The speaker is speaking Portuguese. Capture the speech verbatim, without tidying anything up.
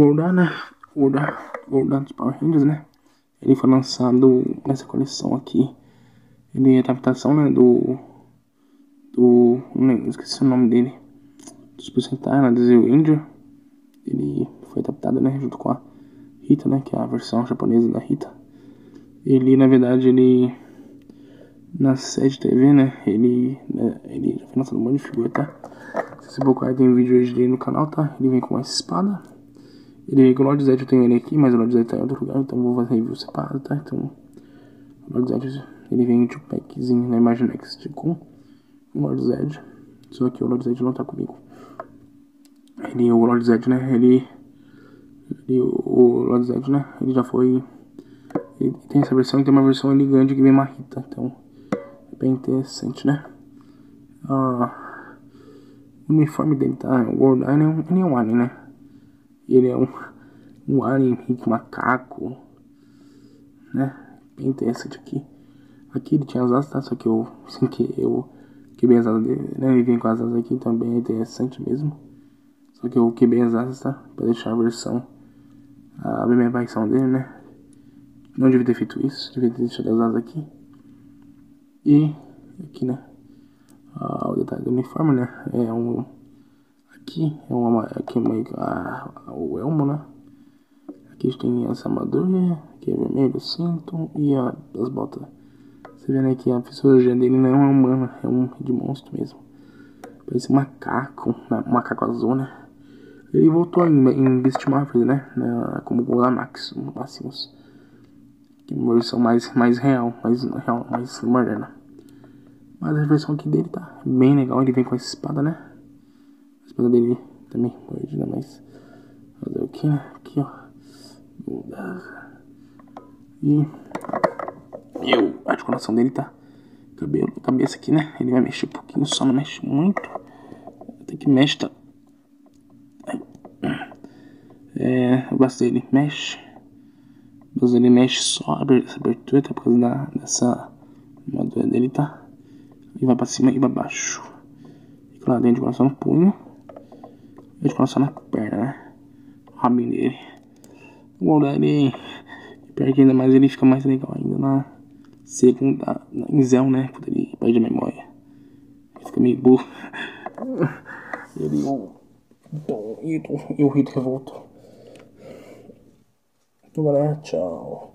Gordon, né? Gordon, Gordon dos Power Rangers, né? Ele foi lançado nessa coleção aqui. Ele é adaptação, né? Do. Do. Não esqueci o nome dele. Do Super Sentai, né? Do Zero Ranger. Ele foi adaptado, né? Junto com a Rita, né? Que é a versão japonesa da Rita. Ele, na verdade, ele. Na série de T V, né? Ele. Né, ele já foi lançado um monte de figura, tá? Se você procurar, tem um vídeo hoje dele no canal, tá? Ele vem com essa espada. Ele vem com o Lord Zed, eu tenho ele aqui, mas o Lord Zed tá em outro lugar, então vou fazer review separado, tá? Então, o Lord Zed, ele vem de um packzinho na Imaginext com o Lord Zed. Só que o Lord Zed não tá comigo. Ele, o Lord Zed, né? Ele. ele o Lord Zed, né? Ele já foi. Ele tem essa versão e tem uma versão elegante que vem uma Rita, então é bem interessante, né? Ah, o uniforme dele tá. O World Eye, né? Ele é um alien, né? Ele é um. Um alien com macaco, né? Bem interessante aqui. Aqui ele tinha as asas, tá? Só que eu, assim que eu quebrei as asas dele, né? Ele vem com as asas aqui, então é bem interessante mesmo. Só que eu quebrei as asas, tá? Pra deixar a versão, a minha versão dele, né? Não devia ter feito isso, devia ter deixado as asas aqui. E aqui, né? Ah, o detalhe do uniforme, né? É um. Aqui é uma. Aqui é meio que a, o elmo, né? Aqui a gente tem essa armadura, que é vermelho, o cinto e a, as botas. Você vê, né, que a fisiologia dele não é uma humana, é um de monstro mesmo. Parece um macaco, um macaco azul, né? Ele voltou em, em Beast Morphers, né? Na, como Golamax, no Maximus. Que é uma versão mais, mais real, mais real, mais moderna. Mas a versão aqui dele tá bem legal, ele vem com essa espada, né? A espada dele também mordida, mas... Fazer o que, né? Aqui, ó. E... Eu, a articulação dele tá... Cabelo, cabeça aqui, né? Ele vai mexer um pouquinho, só não mexe muito. Até que mexe, tá? É, o braço dele mexe. O braço dele mexe só essa abertura, tá? Por causa da, dessa armadura dele, tá? E vai pra cima e pra baixo. Fica lá dentro, de só no punho. E de só na perna, né? O rabinho dele. O Golda, ele... Perde ainda mais, ele fica mais legal ainda na segunda... Em Zell, né? Quando ele perde a memória. Ele fica meio burro. Ele... Bom, e o Rito revoltou. Então, galera, tchau.